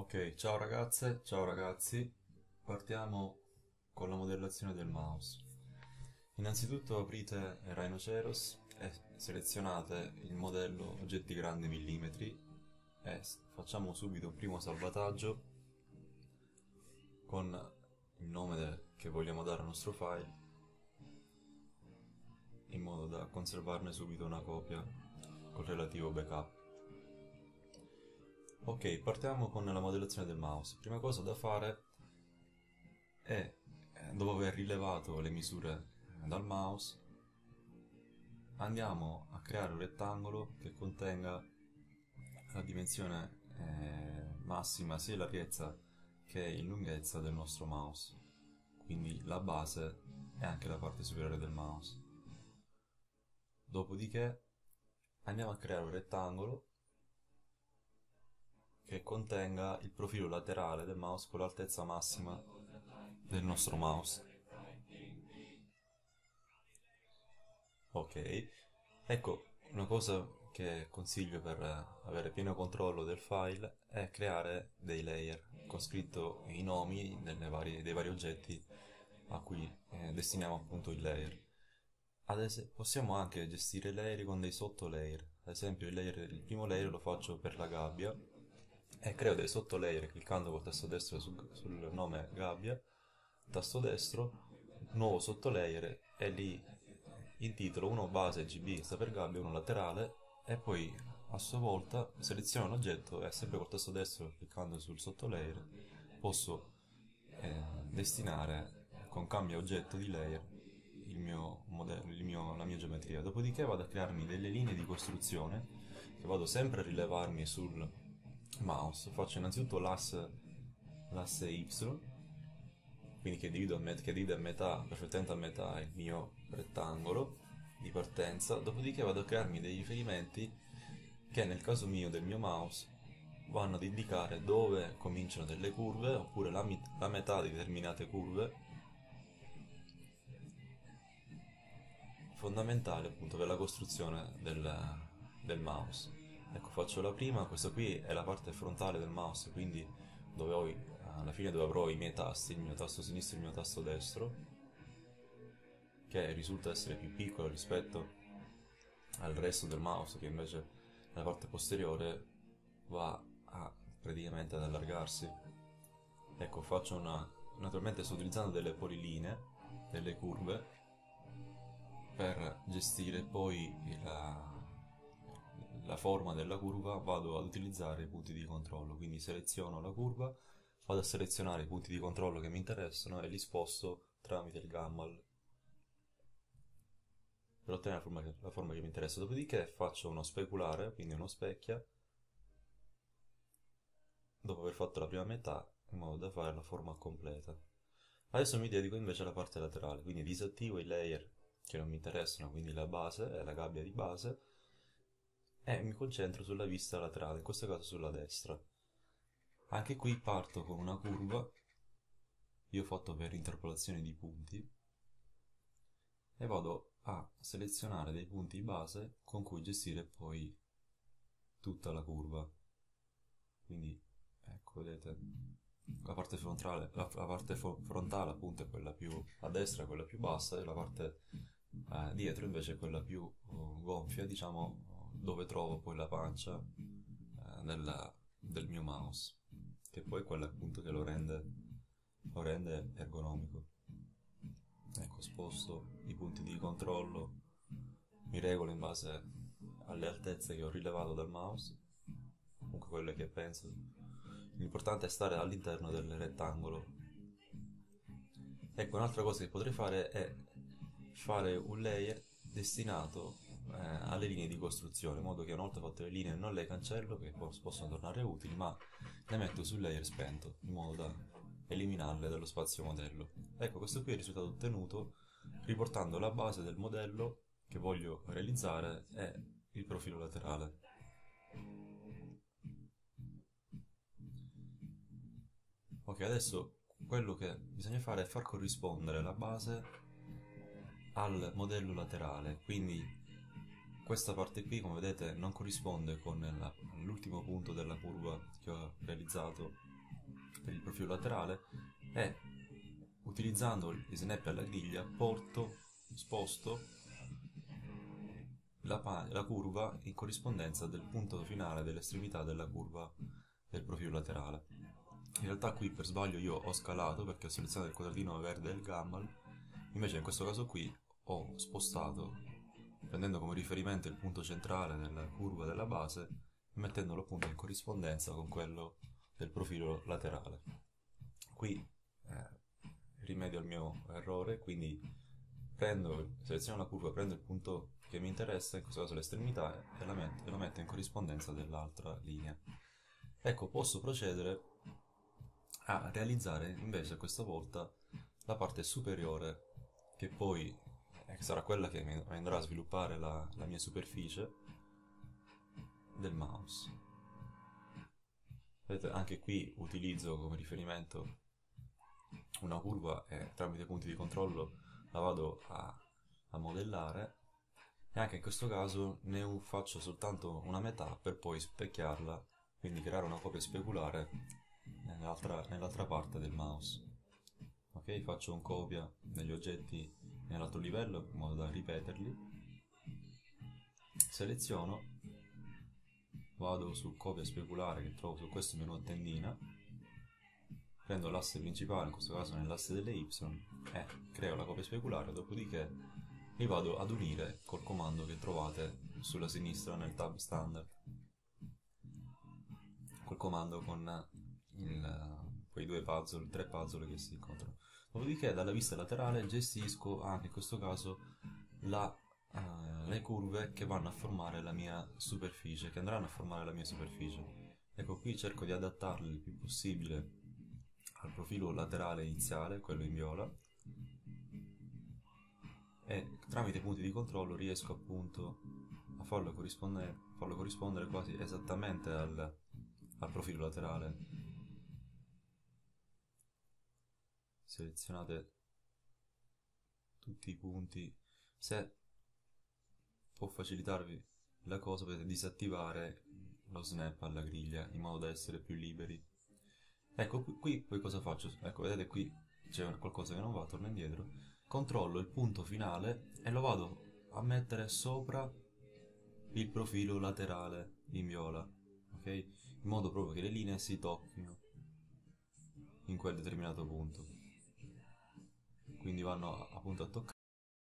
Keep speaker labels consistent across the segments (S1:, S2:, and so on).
S1: Ok, ciao ragazze, ciao ragazzi, partiamo con la modellazione del mouse. Innanzitutto aprite Rhinoceros e selezionate il modello oggetti grandi millimetri e facciamo subito un primo salvataggio con il nome che vogliamo dare al nostro file in modo da conservarne subito una copia col relativo backup. Ok, partiamo con la modellazione del mouse. Prima cosa da fare è, dopo aver rilevato le misure dal mouse, andiamo a creare un rettangolo che contenga la dimensione massima sia in larghezza che in lunghezza del nostro mouse, quindi la base e anche la parte superiore del mouse. Dopodiché andiamo a creare un rettangolo che contenga il profilo laterale del mouse con l'altezza massima del nostro mouse. Ok, ecco, una cosa che consiglio per avere pieno controllo del file è creare dei layer con scritto i nomi dei vari oggetti a cui destiniamo appunto il layer. Possiamo anche gestire i layer con dei sottolayer. Ad esempio il primo layer lo faccio per la gabbia e creo dei sottolayer cliccando col tasto destro sul nome gabbia, tasto destro, nuovo sottolayer e lì intitolo uno base GB sta per gabbia, uno laterale e poi a sua volta seleziono l'oggetto e sempre col tasto destro cliccando sul sottolayer posso destinare con cambia oggetto di layer il mio modello, la mia geometria. Dopodiché vado a crearmi delle linee di costruzione che vado sempre a rilevarmi sul mouse. Faccio innanzitutto l'asse Y, quindi che divide a metà, perfettamente a metà il mio rettangolo di partenza. Dopodiché vado a crearmi dei riferimenti che nel caso mio del mio mouse vanno ad indicare dove cominciano delle curve oppure la metà di determinate curve, fondamentale appunto per la costruzione del mouse. Ecco, faccio la prima, questa qui è la parte frontale del mouse, quindi alla fine dove avrò i miei tasti, il mio tasto sinistro e il mio tasto destro, che risulta essere più piccolo rispetto al resto del mouse, che invece la parte posteriore va praticamente ad allargarsi. Ecco, naturalmente sto utilizzando delle polilinee, delle curve, per gestire poi la forma della curva vado ad utilizzare i punti di controllo, quindi seleziono la curva, vado a selezionare i punti di controllo che mi interessano e li sposto tramite il gammal per ottenere la forma che mi interessa. Dopodiché faccio uno speculare, quindi uno specchia, dopo aver fatto la prima metà, in modo da fare la forma completa. Adesso mi dedico invece alla parte laterale, quindi disattivo i layer che non mi interessano, quindi la base e la gabbia di base, e mi concentro sulla vista laterale, in questo caso sulla destra. Anche qui parto con una curva, io ho fatto per interpolazione di punti, e vado a selezionare dei punti base con cui gestire poi tutta la curva. Quindi, ecco, vedete, la parte frontale appunto è quella più a destra, è quella più bassa, e la parte dietro invece è quella più gonfia, diciamo, dove trovo poi la pancia del mio mouse, che poi è quella appunto che lo rende ergonomico. Ecco, sposto i punti di controllo, mi regolo in base alle altezze che ho rilevato dal mouse, comunque quelle che penso. L'importante è stare all'interno del rettangolo. Ecco, un'altra cosa che potrei fare è fare un layer destinato alle linee di costruzione, in modo che una volta fatte le linee non le cancello, che possono tornare utili, ma le metto sul layer spento, in modo da eliminarle dallo spazio modello. Ecco, questo qui è il risultato ottenuto riportando la base del modello che voglio realizzare e il profilo laterale. Ok, adesso quello che bisogna fare è far corrispondere la base al modello laterale, quindi questa parte qui, come vedete, non corrisponde con l'ultimo punto della curva che ho realizzato per il profilo laterale e utilizzando gli snap alla griglia sposto la curva in corrispondenza del punto finale dell'estremità della curva del profilo laterale. In realtà qui per sbaglio io ho scalato perché ho selezionato il quadratino verde e il gamma, invece in questo caso qui ho spostato prendendo come riferimento il punto centrale della curva della base e mettendolo appunto in corrispondenza con quello del profilo laterale. Qui rimedio al mio errore, quindi seleziono la curva, prendo il punto che mi interessa, in questo caso l'estremità, e lo metto in corrispondenza dell'altra linea. Ecco, posso procedere a realizzare invece questa volta la parte superiore, che poi sarà quella che mi andrà a sviluppare la mia superficie del mouse. Vedete, anche qui utilizzo come riferimento una curva e tramite punti di controllo la vado a modellare, e anche in questo caso ne faccio soltanto una metà per poi specchiarla, quindi creare una copia speculare nell'altra parte del mouse. Ok, faccio un copia degli oggetti nell'altro livello in modo da ripeterli, seleziono, vado su copia speculare che trovo su questo menu a tendina, prendo l'asse principale, in questo caso nell'asse delle Y, e creo la copia speculare, dopodiché li vado ad unire col comando che trovate sulla sinistra nel tab standard, col comando con quei tre puzzle che si incontrano. Dopodiché dalla vista laterale gestisco anche in questo caso le curve che vanno a formare la mia superficie, che andranno a formare la mia superficie. Ecco, qui cerco di adattarli il più possibile al profilo laterale iniziale, quello in viola, e tramite punti di controllo riesco appunto a farlo corrispondere quasi esattamente al profilo laterale. Selezionate tutti i punti. Se può facilitarvi la cosa, potete disattivare lo snap alla griglia in modo da essere più liberi. Ecco, qui poi cosa faccio? Ecco, vedete qui c'è qualcosa che non va, torno indietro, controllo il punto finale e lo vado a mettere sopra il profilo laterale in viola, ok? In modo proprio che le linee si tocchino in quel determinato punto, quindi vanno appunto a toccare.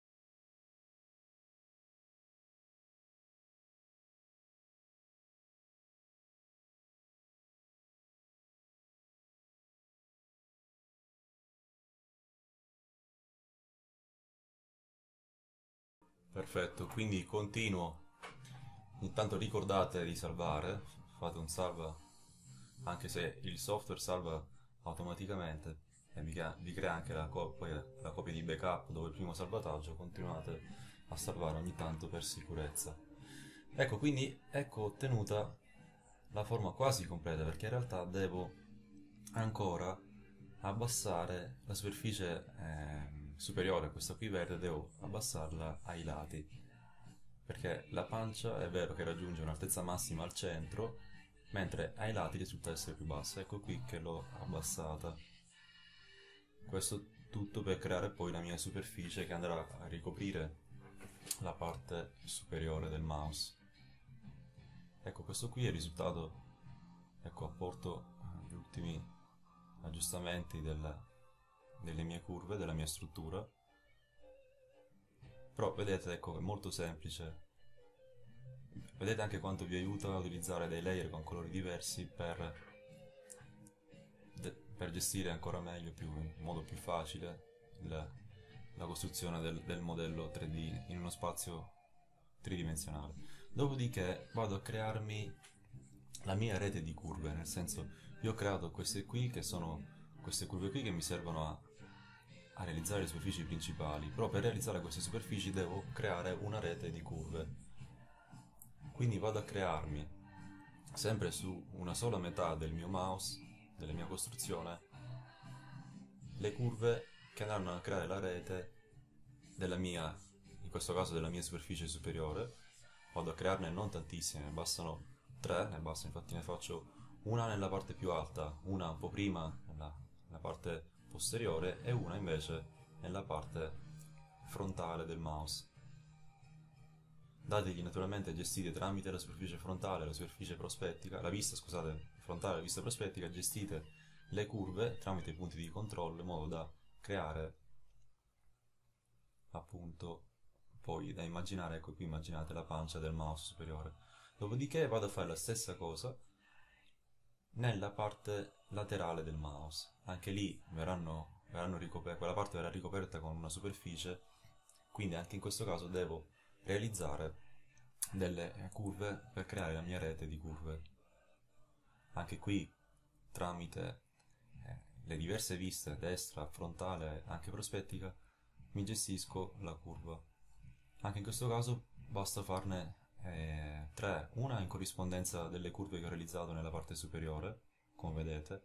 S1: Perfetto, quindi continuo. Intanto ricordate di salvare, fate un salva, anche se il software salva automaticamente e vi crea anche poi la copia di backup dopo il primo salvataggio, continuate a salvare ogni tanto per sicurezza. Ecco, quindi ecco ottenuta la forma quasi completa, perché in realtà devo ancora abbassare la superficie superiore, questa qui verde, devo abbassarla ai lati, perché la pancia è vero che raggiunge un'altezza massima al centro, mentre ai lati risulta essere più bassa. Ecco qui che l'ho abbassata. Questo tutto per creare poi la mia superficie che andrà a ricoprire la parte superiore del mouse. Ecco, questo qui è il risultato. Ecco, apporto gli ultimi aggiustamenti delle mie curve, della mia struttura. Però vedete, ecco, è molto semplice. Vedete anche quanto vi aiuta a utilizzare dei layer con colori diversi per gestire ancora meglio, in modo più facile, la costruzione del modello 3D in uno spazio tridimensionale. Dopodiché vado a crearmi la mia rete di curve, nel senso, io ho creato queste qui che sono queste curve qui che mi servono a realizzare le superfici principali, però per realizzare queste superfici devo creare una rete di curve. Quindi vado a crearmi sempre su una sola metà del mio mouse, della mia costruzione, le curve che andranno a creare la rete della mia, in questo caso della mia superficie superiore. Vado a crearne non tantissime, ne bastano 3, infatti ne faccio una nella parte più alta, una un po' prima nella parte posteriore e una invece nella parte frontale del mouse. Dategli naturalmente gestite tramite la superficie frontale, la superficie prospettica, la vista, scusate, frontale e la vista prospettica, gestite le curve tramite i punti di controllo in modo da creare appunto poi da immaginare, ecco qui immaginate la pancia del mouse superiore. Dopodiché vado a fare la stessa cosa nella parte laterale del mouse. Anche lì verranno ricoperte, quella parte verrà ricoperta con una superficie, quindi anche in questo caso devo realizzare delle curve per creare la mia rete di curve. Anche qui tramite le diverse viste, destra, frontale, anche prospettica, mi gestisco la curva. Anche in questo caso basta farne tre, una in corrispondenza delle curve che ho realizzato nella parte superiore, come vedete,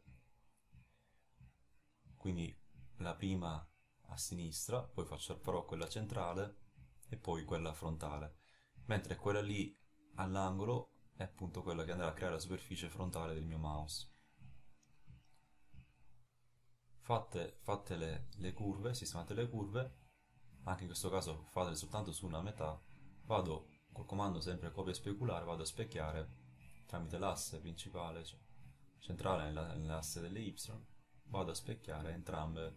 S1: quindi la prima a sinistra, poi farò quella centrale e poi quella frontale, mentre quella lì all'angolo è appunto quella che andrà a creare la superficie frontale del mio mouse. Fatte le curve, sistemate le curve, anche in questo caso fatele soltanto su una metà, vado col comando sempre copia speculare, vado a specchiare tramite l'asse principale, cioè centrale nell'asse delle Y, vado a specchiare entrambe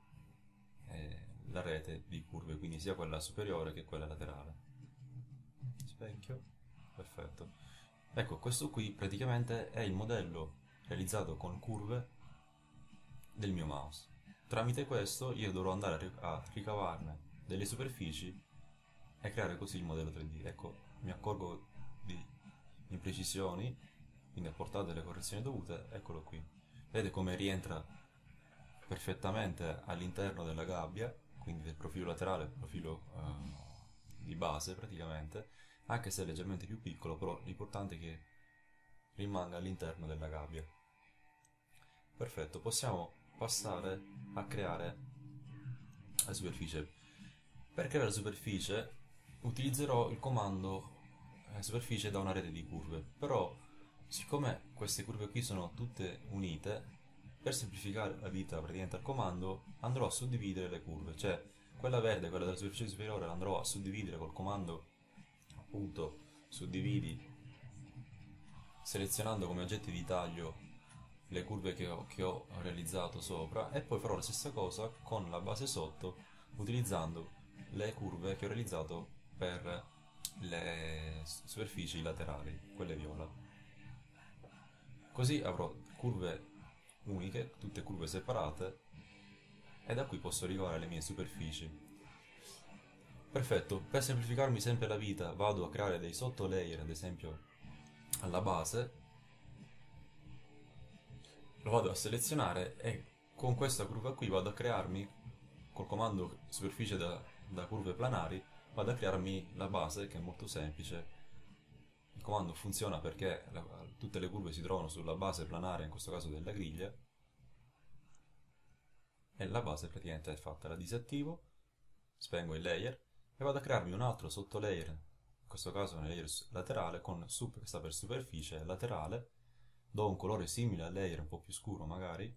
S1: la rete di curve, quindi sia quella superiore che quella laterale. Specchio, perfetto. Ecco, questo qui praticamente è il modello realizzato con curve del mio mouse. Tramite questo io dovrò andare a ricavarne delle superfici e creare così il modello 3D. Ecco, mi accorgo di imprecisioni, quindi apportate le correzioni dovute, eccolo qui. Vedete come rientra perfettamente all'interno della gabbia, quindi del profilo laterale, profilo di base praticamente, anche se è leggermente più piccolo, però l'importante è che rimanga all'interno della gabbia. Perfetto, possiamo passare a creare la superficie. Per creare la superficie utilizzerò il comando superficie da una rete di curve, però siccome queste curve qui sono tutte unite, per semplificare la vita praticamente al comando andrò a suddividere le curve, cioè quella verde, quella della superficie superiore, andrò a suddividere col comando appunto suddividi, selezionando come oggetti di taglio le curve che ho realizzato sopra, e poi farò la stessa cosa con la base sotto utilizzando le curve che ho realizzato per le superfici laterali, quelle viola. Così avrò curve uniche, tutte curve separate, e da qui posso ricavare le mie superfici. Perfetto, per semplificarmi sempre la vita vado a creare dei sottolayer, ad esempio alla base, lo vado a selezionare e con questa curva qui vado a crearmi, col comando superficie da curve planari, vado a crearmi la base, che è molto semplice. Il comando funziona perché tutte le curve si trovano sulla base planare, in questo caso della griglia, e la base praticamente è fatta. La disattivo, spengo il layer e vado a crearmi un altro sottolayer, in questo caso un layer laterale con sub che sta per superficie laterale, do un colore simile al layer, un po' più scuro magari,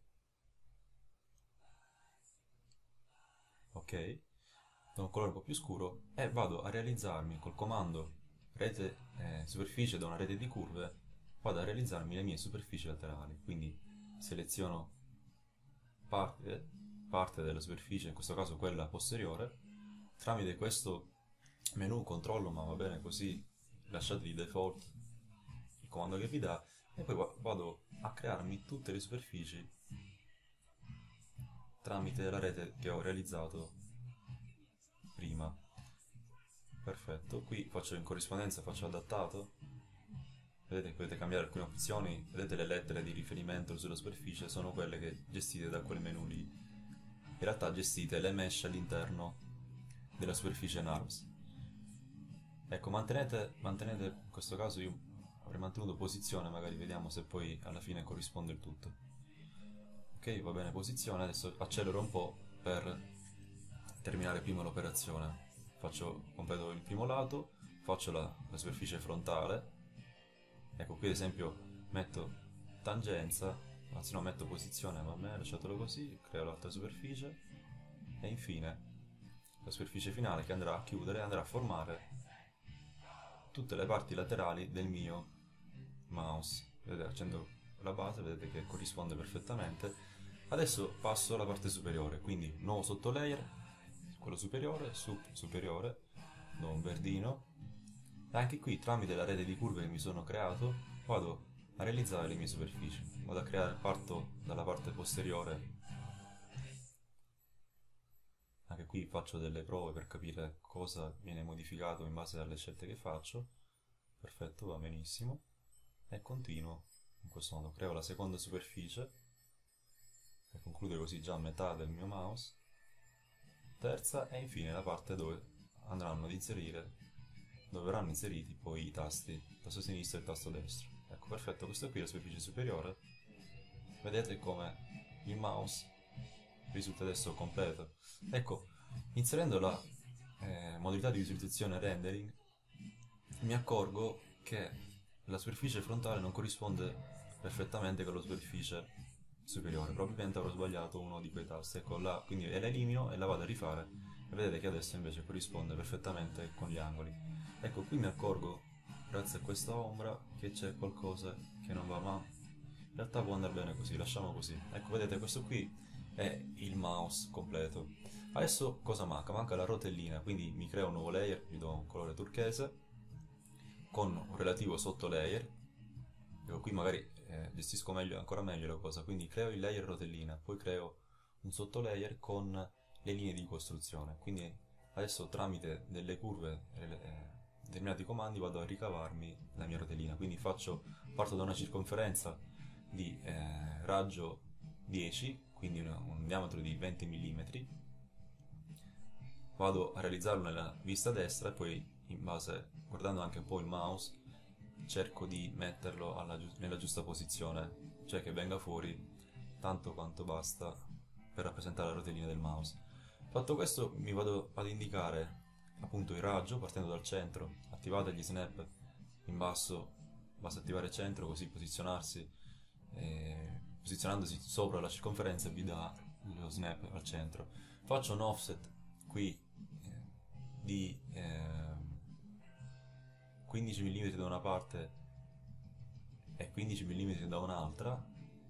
S1: ok, da un colore un po' più scuro, e vado a realizzarmi col comando rete superficie da una rete di curve, vado a realizzarmi le mie superfici laterali, quindi seleziono parte della superficie, in questo caso quella posteriore, tramite questo menu controllo, ma va bene così, lasciate di default il comando che vi dà, e poi vado a crearmi tutte le superfici tramite la rete che ho realizzato prima. Perfetto, qui faccio in corrispondenza, faccio adattato, vedete che potete cambiare alcune opzioni, vedete le lettere di riferimento sulla superficie sono quelle che gestite da quel menu lì, in realtà gestite le mesh all'interno della superficie NURBS. Ecco, mantenete in questo caso io avrei mantenuto posizione, magari vediamo se poi alla fine corrisponde il tutto. Ok, va bene posizione, adesso accelero un po' per terminare prima l'operazione. Completo il primo lato, faccio la superficie frontale, ecco qui ad esempio metto tangenza, anzi no, metto posizione, va bene, lasciatelo così, creo l'altra superficie e infine la superficie finale che andrà a chiudere, andrà a formare tutte le parti laterali del mio mouse. Vedete, accendo la base, vedete che corrisponde perfettamente. Adesso passo alla parte superiore, quindi nuovo sottolayer, quello superiore, superiore, do un verdino. E anche qui, tramite la rete di curve che mi sono creato, vado a realizzare le mie superfici. Vado a creare, parto dalla parte posteriore. Anche qui faccio delle prove per capire cosa viene modificato in base alle scelte che faccio. Perfetto, va benissimo. E continuo in questo modo. Creo la seconda superficie per concludere così già metà del mio mouse. Terza e infine la parte dove andranno ad inserire, dove verranno inseriti poi i tasti, il tasto sinistro e il tasto destro. Ecco, perfetto, questa qui è la superficie superiore. Vedete come il mouse risulta adesso completo. Ecco, inserendo la modalità di visualizzazione rendering, mi accorgo che la superficie frontale non corrisponde perfettamente con la superficie superiore. Probabilmente avrò sbagliato uno di quei tasti. Ecco, quindi la elimino e la vado a rifare. E vedete che adesso invece corrisponde perfettamente con gli angoli. Ecco, qui mi accorgo, grazie a questa ombra, che c'è qualcosa che non va, ma in realtà può andare bene così, lasciamo così. Ecco, vedete, questo qui è il mouse completo. Adesso cosa manca? Manca la rotellina, quindi mi creo un nuovo layer, gli do un colore turchese, con un relativo sottolayer. Ecco, qui magari gestisco ancora meglio la cosa, quindi creo il layer rotellina, poi creo un sottolayer con le linee di costruzione. Quindi adesso tramite delle curve determinati comandi vado a ricavarmi la mia rotellina. Quindi parto da una circonferenza di raggio 10, quindi un diametro di 20 mm, vado a realizzarlo nella vista destra e poi in base, guardando anche un po' il mouse, cerco di metterlo nella giusta posizione, cioè che venga fuori tanto quanto basta per rappresentare la rotellina del mouse. Fatto questo mi vado ad indicare appunto il raggio partendo dal centro, attivate gli snap in basso, basta attivare il centro così posizionandosi sopra la circonferenza vi dà lo snap al centro. Faccio un offset qui di 15 mm da una parte e 15 mm da un'altra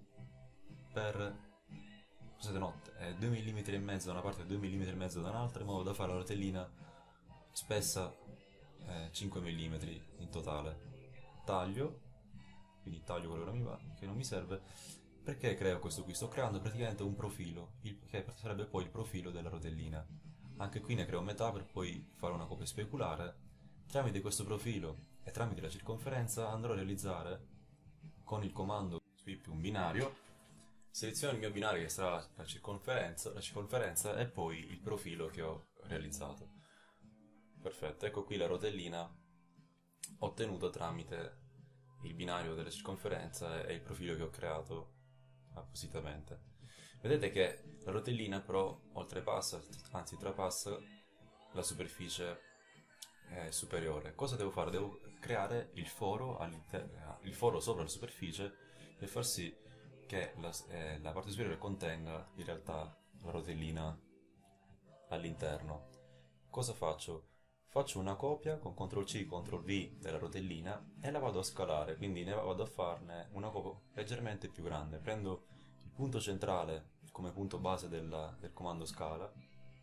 S1: per, scusate, no, 2 mm e mezzo da una parte e 2 mm e mezzo da un'altra, in modo da fare la rotellina spessa 5 mm in totale. Taglio, quindi taglio quello che non mi serve. Perché creo questo qui? Sto creando praticamente un profilo, che sarebbe poi il profilo della rotellina. Anche qui ne creo metà per poi fare una copia speculare. Tramite questo profilo e tramite la circonferenza andrò a realizzare con il comando sweep un binario. Seleziono il mio binario che sarà la circonferenza e poi il profilo che ho realizzato. Perfetto, ecco qui la rotellina ottenuta tramite il binario della circonferenza e il profilo che ho creato appositamente. Vedete che la rotellina però oltrepassa, anzi trapassa la superficie superiore. Cosa devo fare? Devo creare il foro sopra la superficie per far sì che la parte superiore contenga in realtà la rotellina all'interno. Cosa faccio? Faccio una copia con CTRL-C, CTRL-V della rotellina e la vado a scalare, quindi ne vado a farne una copia leggermente più grande. Prendo il punto centrale come punto base del comando scala,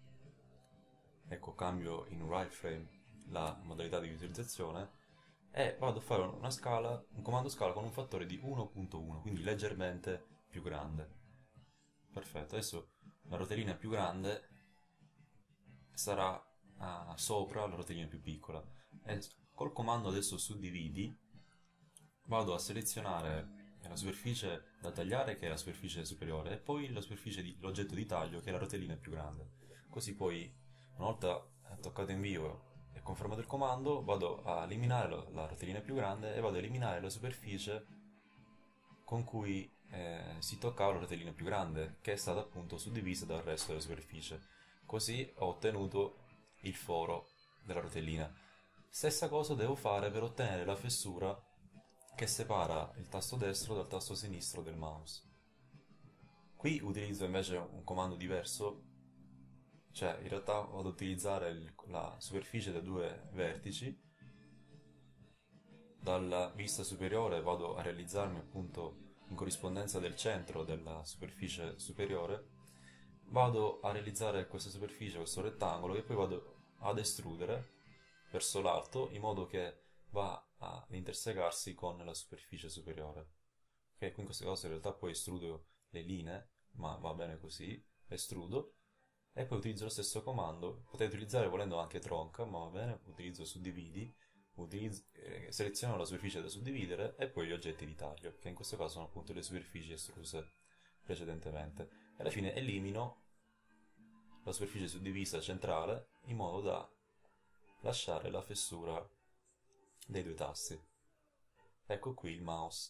S1: ecco, cambio in wireframe la modalità di visualizzazione e vado a fare un comando scala con un fattore di 1.1, quindi leggermente più grande. Perfetto, adesso la rotellina più grande sarà sopra la rotellina più piccola e col comando adesso suddividi vado a selezionare la superficie da tagliare, che è la superficie superiore, e poi l'oggetto di taglio, che è la rotellina più grande. Così poi, una volta toccato invio e confermato il comando, vado a eliminare la rotellina più grande e vado a eliminare la superficie con cui si toccava la rotellina più grande, che è stata appunto suddivisa dal resto della superficie. Così ho ottenuto il foro della rotellina. Stessa cosa devo fare per ottenere la fessura che separa il tasto destro dal tasto sinistro del mouse. Qui utilizzo invece un comando diverso, cioè in realtà vado ad utilizzare la superficie dei due vertici. Dalla vista superiore vado a realizzarmi appunto in corrispondenza del centro della superficie superiore, vado a realizzare questa superficie, questo rettangolo, e poi vado ad estrudere verso l'alto in modo che va ad intersecarsi con la superficie superiore. Ok, qui in questo caso in realtà poi estrudo le linee, ma va bene così, estrudo, e poi utilizzo lo stesso comando, potete utilizzare volendo anche tronca, ma va bene, utilizzo suddividi, seleziono la superficie da suddividere e poi gli oggetti di taglio, che in questo caso sono appunto le superfici estruse precedentemente. E alla fine elimino la superficie suddivisa centrale in modo da lasciare la fessura dei due tasti. Ecco qui il mouse.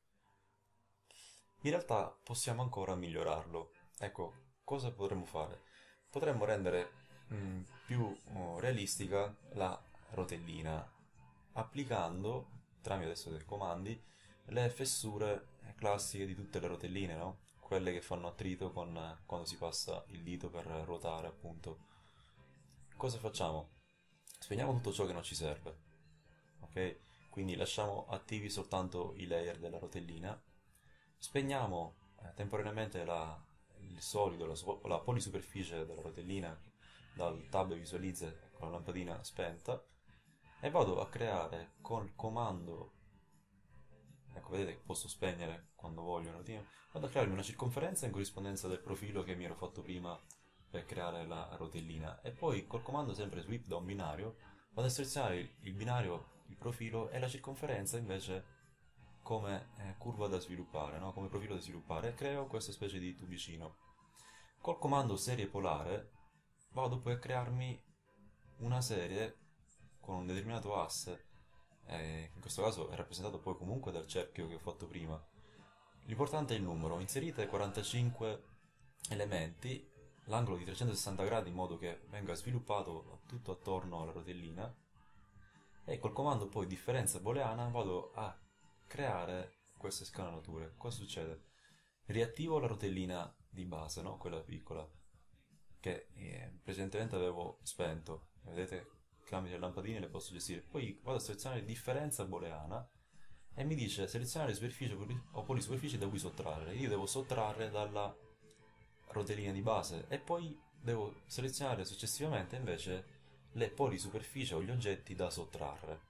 S1: In realtà possiamo ancora migliorarlo. Ecco, cosa potremmo fare? Potremmo rendere più realistica la rotellina applicando, tramite adesso dei comandi, le fessure classiche di tutte le rotelline, no? Quelle che fanno attrito quando si passa il dito per ruotare, appunto. Cosa facciamo? Spegniamo tutto ciò che non ci serve, ok? Quindi lasciamo attivi soltanto i layer della rotellina, spegniamo temporaneamente il solido, la polisuperficie della rotellina dal tab visualizza con la lampadina spenta e vado a creare col comando, ecco vedete che posso spegnere quando voglio un attimo, vado a crearmi una circonferenza in corrispondenza del profilo che mi ero fatto prima per creare la rotellina e poi col comando sempre sweep da un binario vado a selezionare il binario, il profilo e la circonferenza invece come curva da sviluppare, no? Come profilo da sviluppare, e creo questa specie di tubicino. Col comando serie polare vado poi a crearmi una serie con un determinato asse, in questo caso è rappresentato poi comunque dal cerchio che ho fatto prima. L'importante è il numero, inserite 45 elementi, l'angolo di 360 gradi in modo che venga sviluppato tutto attorno alla rotellina e col comando poi differenza booleana vado a creare queste scanalature. Cosa succede? Riattivo la rotellina di base, no? Quella piccola, che precedentemente avevo spento. Vedete, tramite le lampadine le posso gestire. Poi vado a selezionare differenza booleana e mi dice selezionare superficie o polisuperficie da cui sottrarre. Io devo sottrarre dalla rotellina di base e poi devo selezionare successivamente invece le polisuperfici o gli oggetti da sottrarre.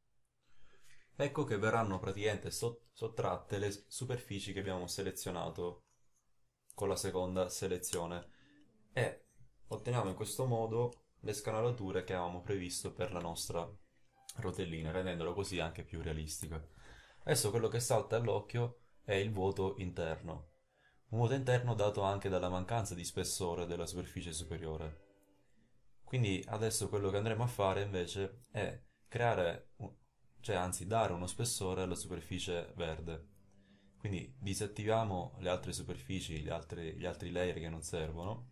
S1: Ecco che verranno praticamente sottratte le superfici che abbiamo selezionato con la seconda selezione e otteniamo in questo modo le scanalature che avevamo previsto per la nostra rotellina, rendendolo così anche più realistica. Adesso quello che salta all'occhio è il vuoto interno. Un vuoto interno dato anche dalla mancanza di spessore della superficie superiore. Quindi adesso quello che andremo a fare invece è creare, cioè anzi dare uno spessore alla superficie verde. Quindi disattiviamo le altre superfici, gli altri layer che non servono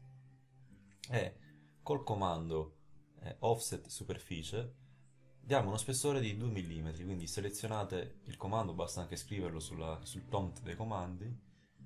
S1: e col comando offset superficie diamo uno spessore di 2 mm, quindi selezionate il comando, basta anche scriverlo sul prompt dei comandi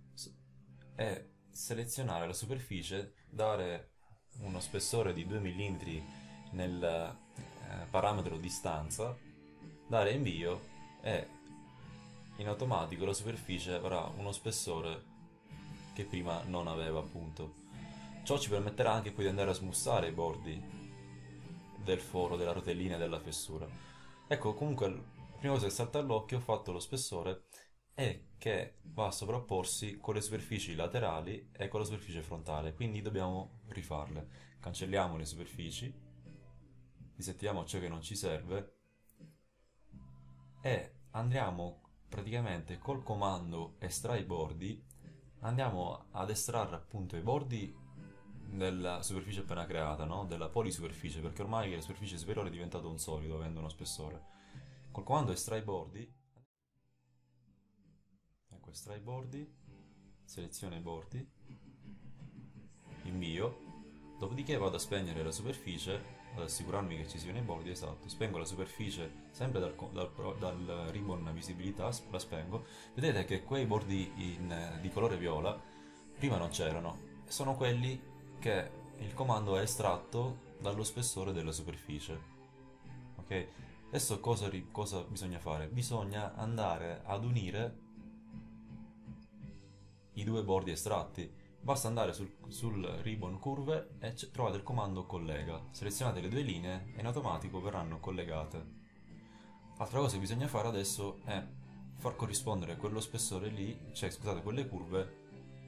S1: e selezionare la superficie, dare uno spessore di 2 mm nel parametro distanza, dare invio e in automatico la superficie avrà uno spessore che prima non aveva appunto. Ciò ci permetterà anche poi di andare a smussare i bordi del foro, della rotellina e della fessura. Ecco, comunque la prima cosa che salta all'occhio ho fatto lo spessore è che va a sovrapporsi con le superfici laterali e con la superficie frontale, quindi dobbiamo rifarle. Cancelliamo le superfici, disattiviamo ciò che non ci serve e andiamo praticamente col comando estrai bordi, andiamo ad estrarre appunto i bordi della superficie appena creata, no? Della polisuperficie, perché ormai la superficie superiore è diventato un solido avendo uno spessore. Col comando estrai bordi, ecco estrai bordi, seleziono i bordi, invio, dopodiché vado a spegnere la superficie, ad assicurarmi che ci siano i bordi, esatto, spengo la superficie sempre dal ribbon visibilità, la spengo. Vedete che quei bordi di colore viola prima non c'erano, sono quelli che il comando ha estratto dallo spessore della superficie. Ok? Adesso cosa bisogna fare? Bisogna andare ad unire i due bordi estratti. Basta andare sul ribbon curve e trovate il comando collega. Selezionate le due linee e in automatico verranno collegate. Altra cosa che bisogna fare adesso è far corrispondere quello spessore lì, cioè scusate, quelle curve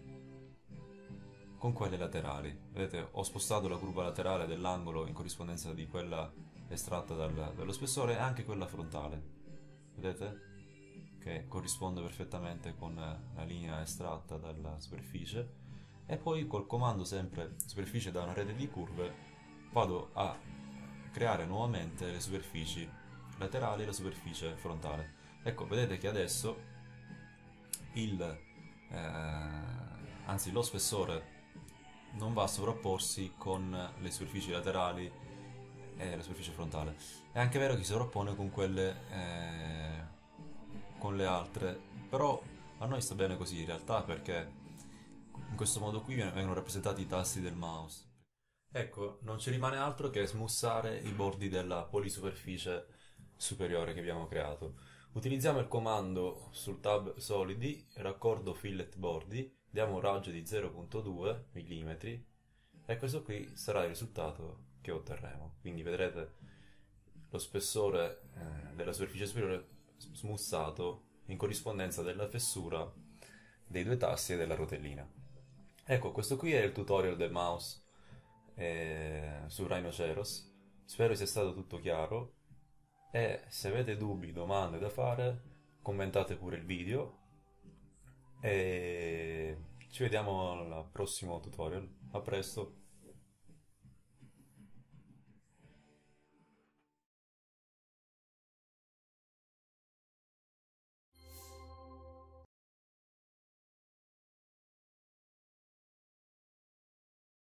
S1: con quelle laterali. Vedete, ho spostato la curva laterale dell'angolo in corrispondenza di quella estratta dallo spessore e anche quella frontale. Vedete? Che corrisponde perfettamente con la linea estratta dalla superficie. E poi col comando sempre superficie da una rete di curve vado a creare nuovamente le superfici laterali e la superficie frontale. Ecco, vedete che adesso il, lo spessore non va a sovrapporsi con le superfici laterali e la superficie frontale. È anche vero che si sovrappone con quelle con le altre, però a noi sta bene così in realtà, perché in questo modo qui vengono rappresentati i tasti del mouse. Ecco, non ci rimane altro che smussare i bordi della polisuperficie superiore che abbiamo creato. Utilizziamo il comando sul tab solidi, raccordo fillet bordi, diamo un raggio di 0.2 mm e questo qui sarà il risultato che otterremo. Quindi vedrete lo spessore della superficie superiore smussato in corrispondenza della fessura dei due tasti e della rotellina. Ecco, questo qui è il tutorial del mouse su Rhinoceros. Spero sia stato tutto chiaro e se avete dubbi, domande da fare, commentate pure il video e ci vediamo al prossimo tutorial. A presto!